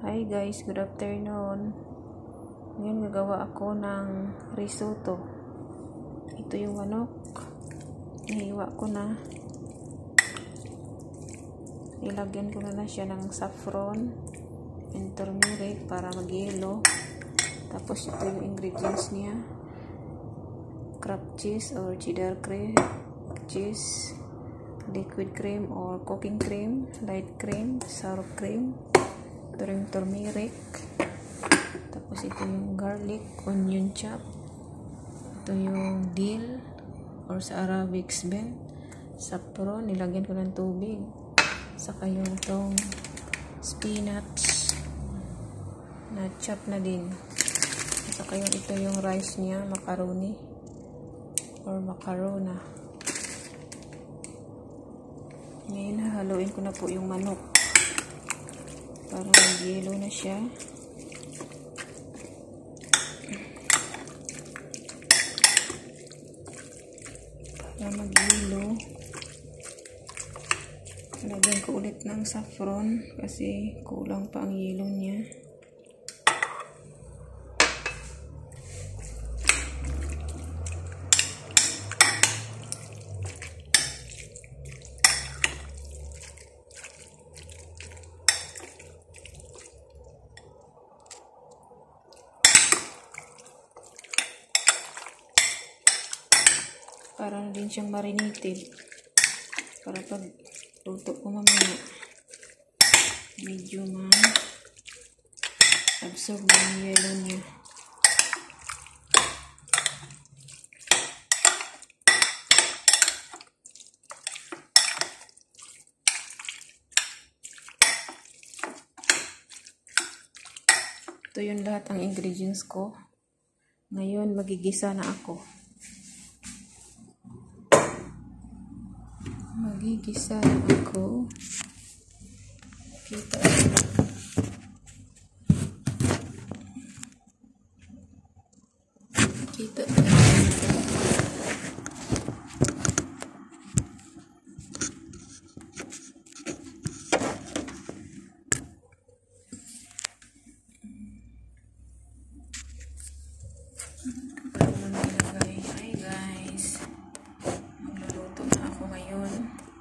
Hi guys, good afternoon. Ngayon gagawa ako ng risotto. Ito yung manok. Nahiwa ko na. Ilagyan ko na siya ng saffron and turmeric para mag-yellow. Tapos ito yung ingredients niya. Craft cheese or cheddar cream, cheese, liquid cream or cooking cream, light cream, sour cream. Ito yung turmeric. Tapos ito yung garlic, onion chop. Ito yung dill or sa Arabic blend. Saffron, nilagyan ko ng tubig. Saka yung itong spinach na chop na din. Saka yung ito yung rice niya, macaroni or macarona. Ngayon hahaluin ko na po yung manok para mag-yellow na siya. Para mag-yellow, lagyan ko ulit ng saffron kasi kulang pa ang yellow niya. Para na din siyang marinated. Para pag luto ko mamaya, medyo ma-absorb yung yellow niya. Ito yung lahat ang ingredients ko. Ngayon, magigisa na ako. Magigisa na ako. Kita. Kita. Hi guys. Magluluto na ako ngayon.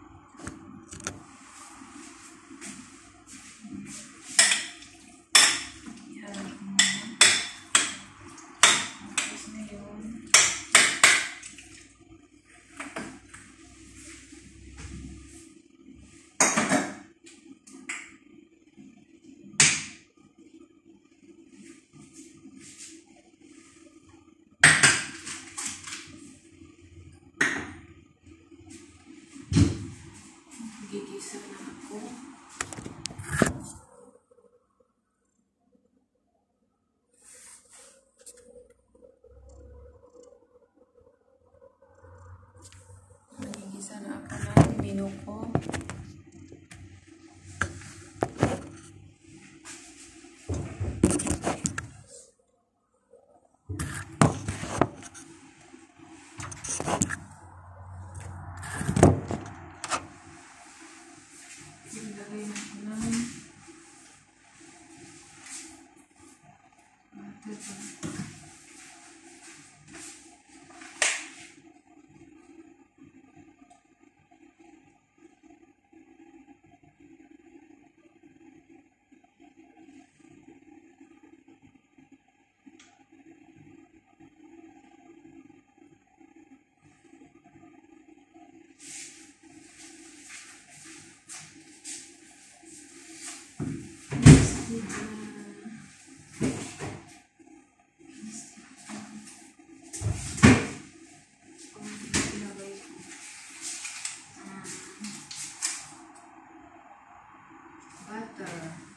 Gigisa na ako. Magigisa na ako ng binuko. Ilagay na ko ng butter.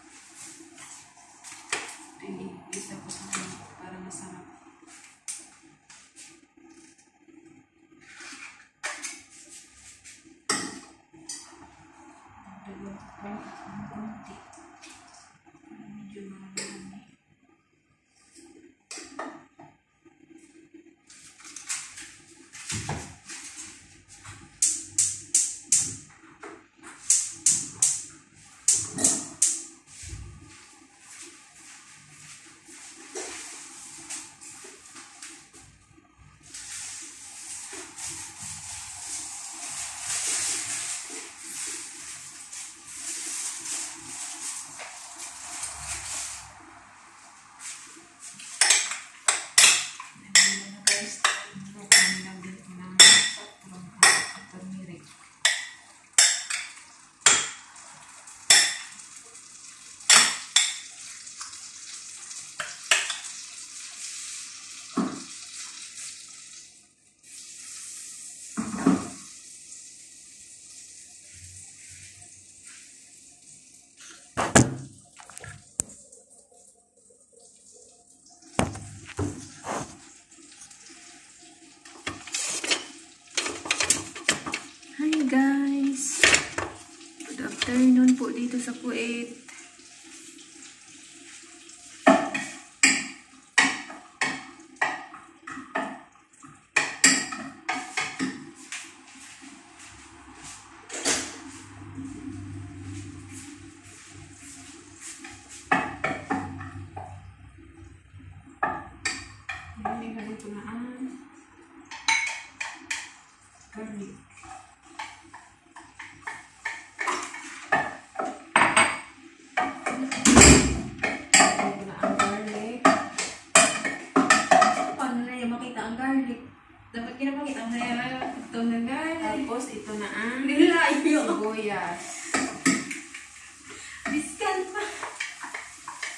Isa ko sa para masarap. Dagdag ko ng konti.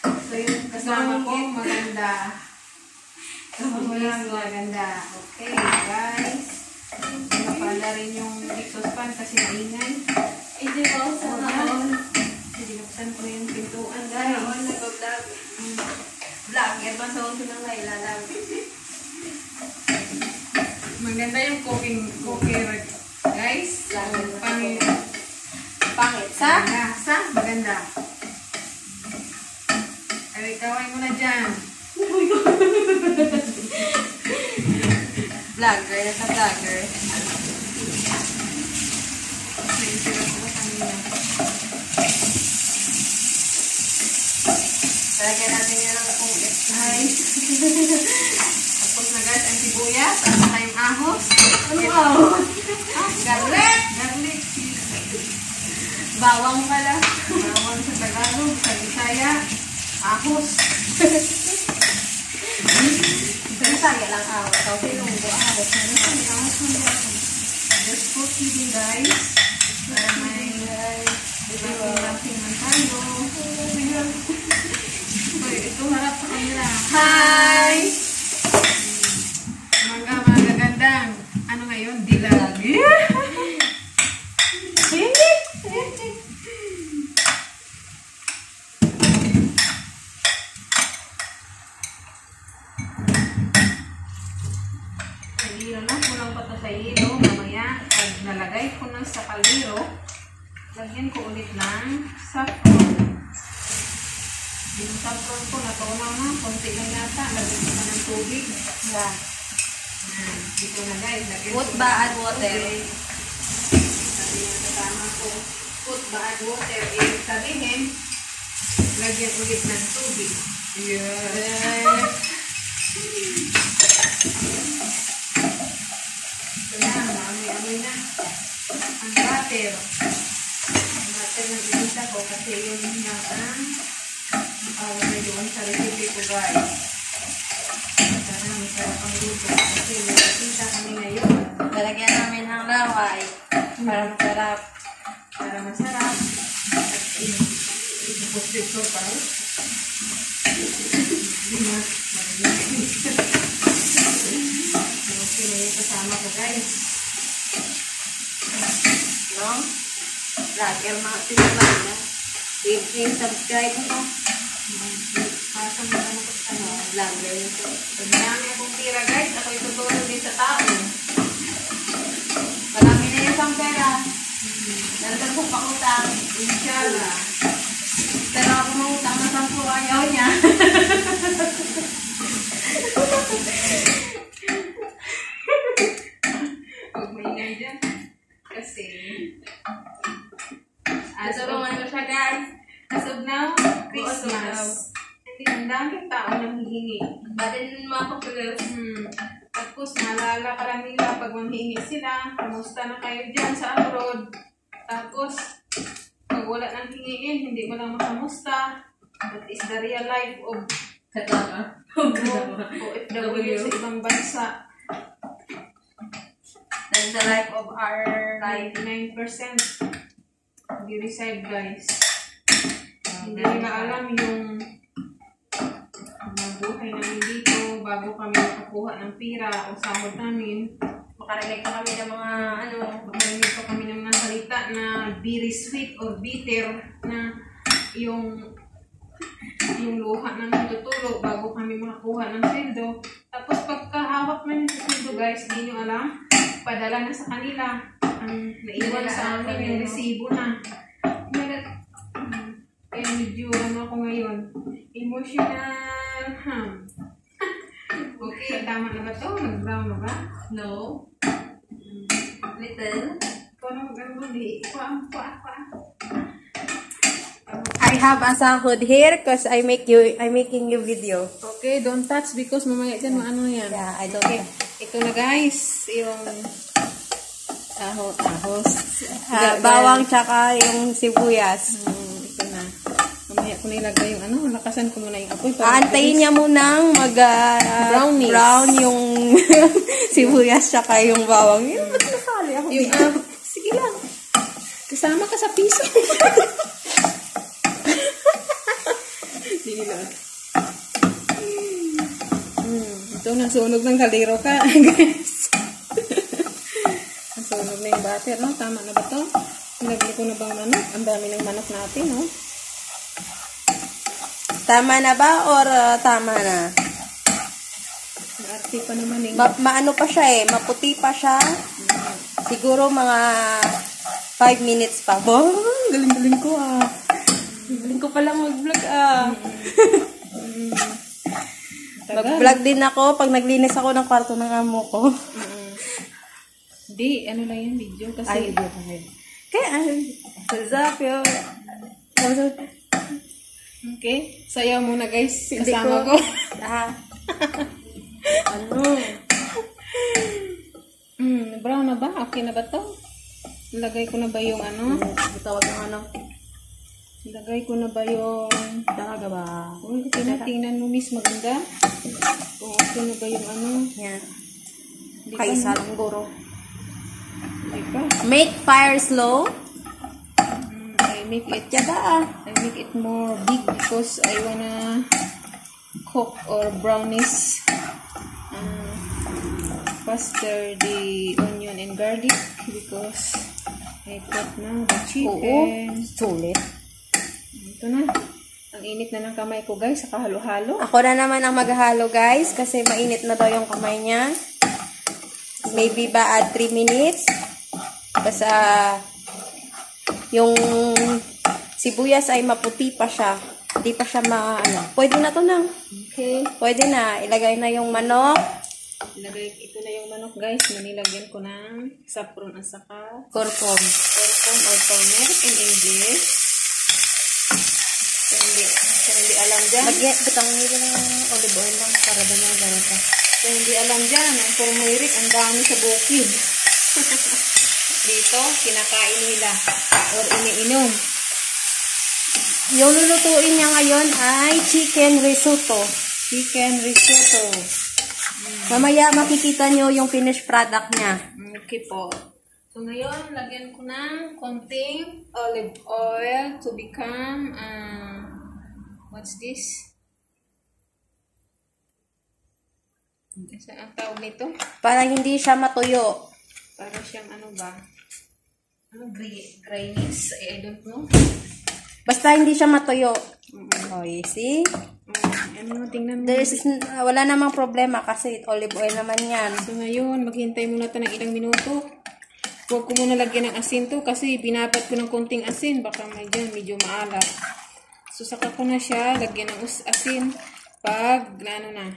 So yung kasama ko, maganda. Maganda. Okay, guys. Napala rin yung exhaust fan kasi maingay. Hindi ko sa naon. Binuksan ko yung pintuan, Ay, guys. naon nag-vlog. Vlogger ba sa uso ng Layla lang? Maganda yung cooker, guys. Pangit. Pangit sa? Maganda. Ay, kaway mo na dyan. Vlogger na sa vlogger. Naisirap ko kanina. Talagyan natin yan ng kung Ay. Tapos na guys, ang sibuyas. At saka yung ahos. Ano ahos? Garlic. Garlic. Bawang pala. Bawang sa Tagalog, sa Bisaya. Ahos. Sa Bisaya lang ahos. Sa Silonggo ahos. Just put it, guys. Para may dating man tayo. Ito harap sa kanila. Hi! Mga magagandang. Ano ngayon? Dilag. Nilunok mo lang pa ito sa ilo. Mamaya, pag nalagay ko na sa kaliro, lagyan ko ulit ng saffron. Yung saffron ko, natunaw na. Konti lang yata. Lagyan ko na ng tubig. Yeah. Dito na guys. Put ba add water? Sabi yung kasama ko, put ba add water? Ibig sabihin, lagyan ulit ng tubig. Yeah. Ito na, maamoy-amoy na. Ang butter. Ang butter na ginisa ko kasi yun yung na doon sa recipe ko, guys. Sana masarap ang luto kasi may nakita kami ngayon. Talagyan namin ng laway. Para masarap. Para masarap. At ipupos-dito pa. Hindi na. Okay na yung kasama ko, guys. No? Vlogger mga tinabay na. I-subscribe mo. Pasang mo ano ko sa ano. Vlogger na to. Pag marami akong tira, guys, ako itutulong din sa tao. Marami na yung isang pera. Dalagang kong pakutang. Inshallah. Pero ako mangutang na 10 ayaw niya. Huwag maingay dyan. Kasi, Tutulungan ko siya, guys. as of now, Christmas. Hindi, ang daming tao nanghihingi. Batin mga popular. Tapos, naalala ka lang nila pag manghihingi sila, kamusta na kayo dyan sa abroad. Tapos, pag wala nang hingiin, hindi mo lang makamusta. That is the real life of Katama. OFW sa ibang bansa. That's the life of our life. 99% di-reside, guys. Hindi nila alam yung buhay namin dito bago kami makakuha ng pira o sahod namin. Makarinig pa kami ng mga ano. Makarinig pa kami ng mga salita na very sweet or bitter na yung luha namin tutulog bago kami makakuha ng sweldo. Tapos pagkahawak namin sa sweldo, guys, hindi nyo alam, padala na sa kanila. Ang naiwan sa amin yung resibo na. Kaya medyo ako ngayon. Emotional. Okay, tama na ba ito? Nag-brown na ba? No. Little. Parang hindi. Kuha. I have a sahod here because I'm making you video. Okay, don't touch because mamaya dyan ano yan. Yeah, I don't. Okay, ito na guys, yung ahos. Bawang tsaka yung sibuyas. Ito na. Mamaya ko nilagay yung ano, lakasan ko muna yung apoy. Aantayin niya munang Brownies. brown yung sibuyas tsaka yung bawang. Yun, ba't nasali ako? Yung, sige lang. Kasama ka sa piso. Dinilod. Ito, nasunog ng kaliro ka, guys. Nasunog na yung butter, no? Tama na ba to? Nilagay ko na bang manok? Ang dami ng manok natin, no? Tama na ba or tama na? Arte pa naman eh. Maano pa siya eh, maputi pa siya. Siguro mga 5 minutes pa. Oh, galing-galing ko ah. Galing ko pala mag-vlog ah. Tagal. Mag-vlog din ako pag naglinis ako ng kwarto ng amo ko. Di, ano lang yung video kasi. Ay, video pa rin. Kaya, what's yun? Okay, sayaw muna guys. Hindi Kasama ko. Ano? Brown na ba? Okay na ba to? Ilagay ko na ba yung ano? Tawag ng ano? Ilagay ko na ba yung... Talaga ba? Uy, tingnan mo miss, maganda. Kung okay na ba yung ano? Yan. Hindi Kaisa pa, lang guro. Hindi pa. Make fire slow. I make it more big because I wanna cook or brownish faster the onion and garlic because I put now the chicken. Sulit. Ito na. Ang init na ng kamay ko guys sa kahalo-halo. Ako na naman ang maghahalo guys kasi mainit na daw yung kamay niya. Maybe ba add 3 minutes? Basta yung sibuyas ay maputi pa siya. Hindi pa siya Pwede na to nang. Okay. Pwede na. Ilagay na yung manok. Ilagay ito na yung manok guys. Manilagyan ko ng saffron at saka Kurkum. kurkum or turmeric in English. Kung hindi alam dyan. Butang nila ng olive oil lang para ba na ganito. Kung hindi alam dyan, ang turmeric ang dami sa bukid. Dito, kinakain nila or iniinom. Yung lulutuin niya ngayon ay chicken risotto. Chicken risotto. Mamaya makikita nyo yung finished product niya. Okay po. So ngayon, lagyan ko ng konting olive oil to become, what's this? Ang tawag nito? Para hindi siya matuyo. Para siyang ano ba? Ano, grayness? I don't know. Basta hindi siya matuyo. Oh, you see? Ano, tingnan mo. Wala namang problema kasi olive oil naman yan. So ngayon, maghintay muna ito ng ilang minuto. Huwag ko muna lagyan ng asin to kasi binabat ko ng konting asin. Baka medyo maalat. So saka ko na siya lagyan ng asin pag ano na.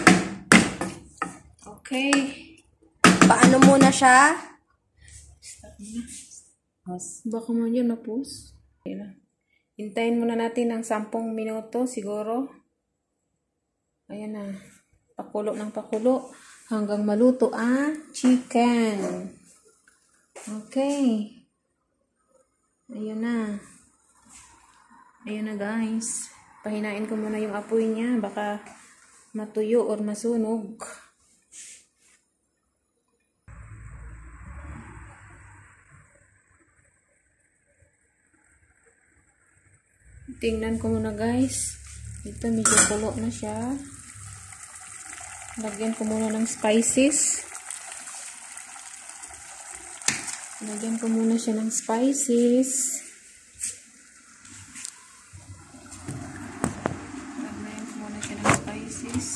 Okay. Paano muna siya? Stop na. Baka mo yun na-pause. Okay na. Hintayin muna natin ng 10 minuto siguro. Ayan na. Pakulo ng pakulo hanggang maluto ang chicken. Okay. Ayun na. Ayun na guys. Pahinain ko muna yung apoy niya. Baka matuyo or masunog. Tingnan ko muna guys. Ito medyo kulo na siya. Lagyan ko muna ng spices. Lagyan ko muna siya ng spices. Lagyan ko muna siya ng spices.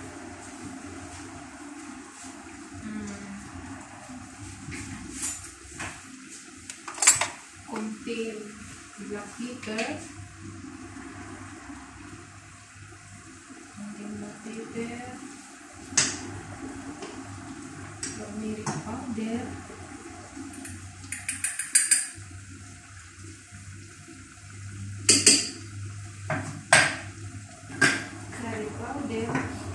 Konting black pepper. Turmeric powder, curry powder,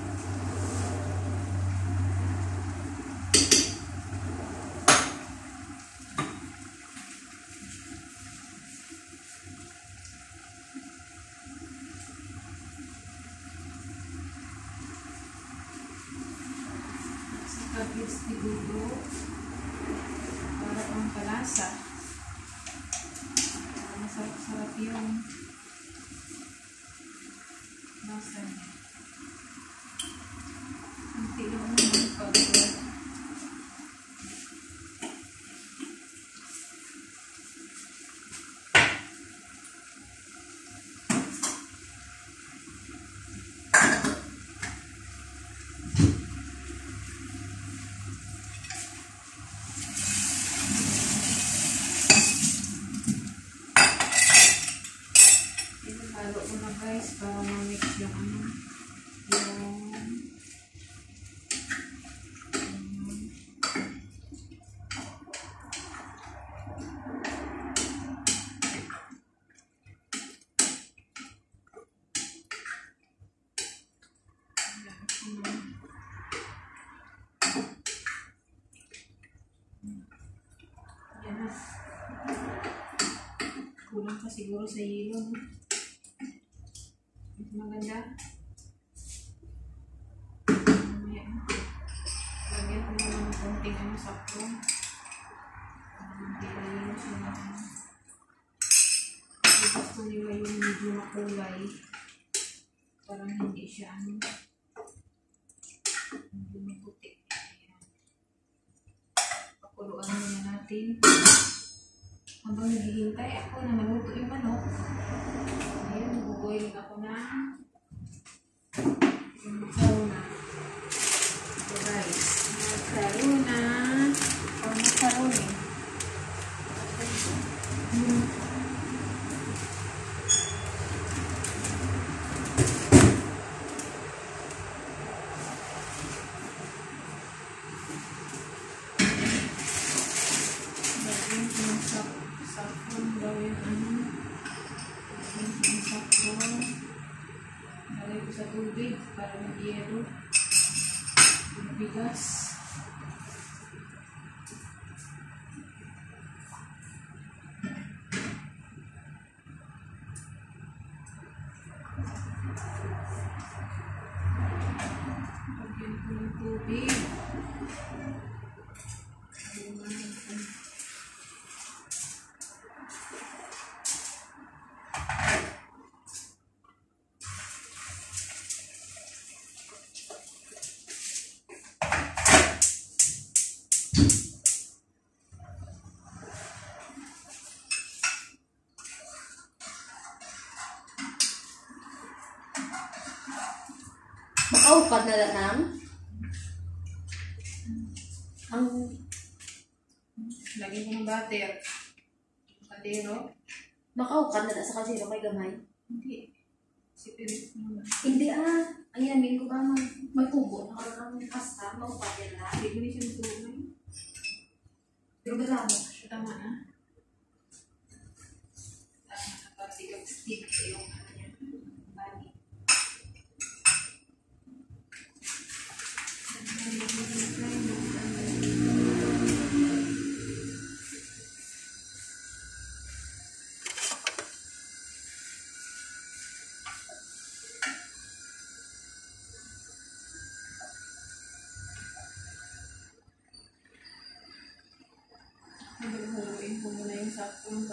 kabis siguro para ang palasa. Masarap-sarap yung lasa niya. Kunti lang naman powder. Halo ko na guys para ma-mix yung yan na. Kulang pa siguro sa yelo, no? Maganda. Mamaya na. Lagyan ko naman ng konting sakto. Hindi kayo siya na. Gusto nila yung medyo makulay. Parang hindi siya hindi maputi. Ayan. Pakuluan muna natin. Habang naghihintay ako na maluto yung manok. Ayan, buboiling ako na yung macarona. Ito guys, macarona or macaroni. Saffron daw yung saffron. Lagay ko sa tubig para mag-yelo. Bigas. Lagyan ko ng tubig. Makaupad na lang ang Lagyan ko ng butter. Kadero. makaupad na lang sa kasiro kay gamay. Hindi. Sipirit naman. Hindi ayan ko ba magtubo nakakaroon ng pasta maupad yan lang. Hindi ko na siya matulog. Pero galamo Tama na. Tama na para di mag-stick yung niya. Bani. Haluin ko muna yung saffron.